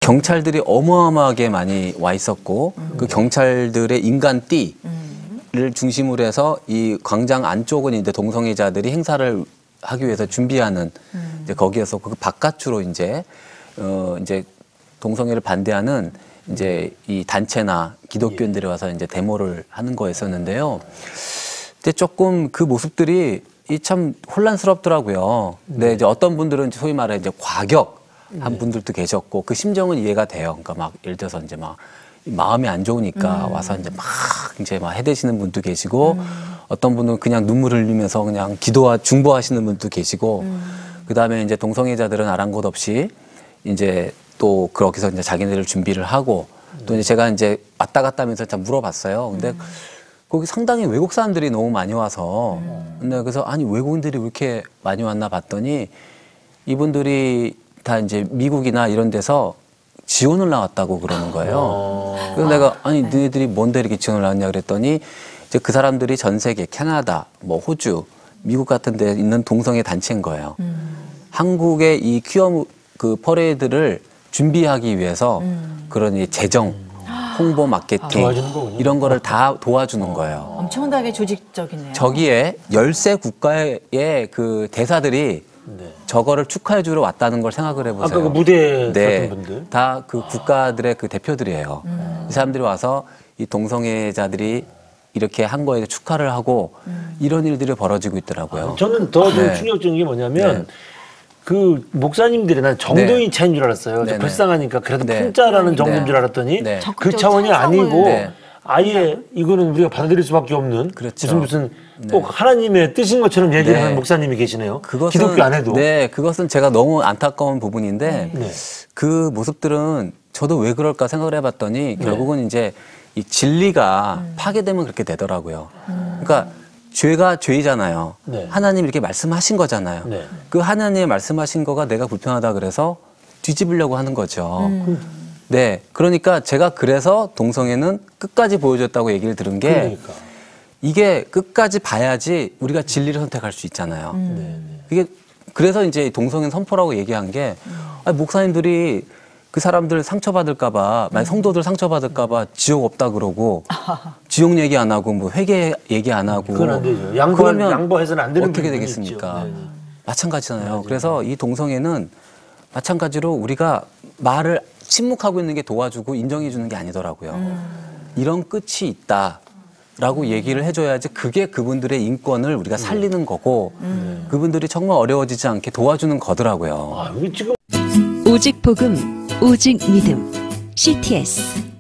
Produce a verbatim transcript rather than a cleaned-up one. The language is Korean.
경찰들이 어마어마하게 많이 와 있었고 음. 그 경찰들의 인간띠를 음. 중심으로 해서 이 광장 안쪽은 이제 동성애자들이 행사를 하기 위해서 준비하는 음. 이제 거기에서 그 바깥으로 이제 어 이제 동성애를 반대하는 이제 이 단체나 기독교인들이 와서 이제 데모를 하는 거였었는데요. 근데 조금 그 모습들이 이 참 혼란스럽더라고요. 근데 네. 이제 어떤 분들은 소위 말해 이제 과격한 네. 분들도 계셨고 그 심정은 이해가 돼요. 그러니까 막 예를 들어서 이제 막 마음이 안 좋으니까 음. 와서 이제 막 이제 막 해대시는 분도 계시고 음. 어떤 분은 그냥 눈물을 흘리면서 그냥 기도와 중보하시는 분도 계시고 음. 그 다음에 이제 동성애자들은 아랑곳 없이 이제 또 그렇게 해서 이제 자기네들 준비를 하고 또 이제 제가 이제 왔다 갔다 하면서 참 물어봤어요. 근데 음. 거기 상당히 외국 사람들이 너무 많이 와서 음. 근데 그래서 아니 외국인들이 왜 이렇게 많이 왔나 봤더니 이분들이 다 이제 미국이나 이런 데서 지원을 나왔다고 그러는 거예요. 그래서 내가 아니 너희들이 뭔데 이렇게 지원을 나왔냐 그랬더니 이제 그 사람들이 전 세계 캐나다, 뭐 호주, 미국 같은 데 있는 동성애 단체인 거예요. 음. 한국의 이 퀴어 그 퍼레이드를 준비하기 위해서 음. 그런 이 재정, 홍보 마케팅 아, 이런 거를 다 도와주는 거예요. 엄청나게 조직적이네요. 저기에 열세 국가의 그 대사들이 네. 저거를 축하해 주러 왔다는 걸 생각을 해보세요. 아까 그 무대 네, 같은 분들? 다 그 국가들의 그 대표들이에요. 음. 이 사람들이 와서 이 동성애자들이 이렇게 한 거에 축하를 하고 음. 이런 일들이 벌어지고 있더라고요. 아, 저는 더 네. 충격적인 게 뭐냐면 네. 그 목사님들이 난 정도인 네. 차이인 줄 알았어요. 네. 불쌍하니까 그래도 네. 풍자라는 네. 정도인 줄 알았더니 네. 그 차원이 아니고 네. 아예 이거는 우리가 받아들일 수밖에 없는 그렇죠. 무슨 무슨 꼭 네. 하나님의 뜻인 것처럼 얘기를 네. 하는 목사님이 계시네요. 그것은, 기독교 안에도. 네, 그것은 제가 너무 안타까운 부분인데 네. 그 모습들은 저도 왜 그럴까 생각을 해봤더니 네. 결국은 이제 이 진리가 음. 파괴되면 그렇게 되더라고요. 음. 그러니까 죄가 죄이잖아요. 네. 하나님 이렇게 말씀하신 거잖아요. 네. 그 하나님이 말씀하신 거가 내가 불편하다 그래서 뒤집으려고 하는 거죠. 음. 네, 그러니까 제가 그래서 동성애는 끝까지 보여줬다고 얘기를 들은 게 그러니까. 이게 끝까지 봐야지 우리가 진리를 선택할 수 있잖아요. 음. 이게 그래서 이제 동성애 선포라고 얘기한 게 음. 아니, 목사님들이 그 사람들 상처받을까봐, 만약 성도들 상처받을까봐 지옥 없다 그러고, 지옥 얘기 안 하고, 뭐 회개 얘기 안 하고. 그건 안 되죠. 양보, 그러면 양보해서는 안 되는 어떻게 되겠습니까? 네, 네. 마찬가지잖아요. 맞아요. 그래서 이 동성애는 마찬가지로 우리가 말을 침묵하고 있는 게 도와주고 인정해 주는 게 아니더라고요. 음. 이런 끝이 있다. 라고 얘기를 해줘야지 그게 그분들의 인권을 우리가 살리는 거고, 음. 그분들이 정말 어려워지지 않게 도와주는 거더라고요. 아, 여기 지금. 오직 복음, 오직 믿음, 씨티에스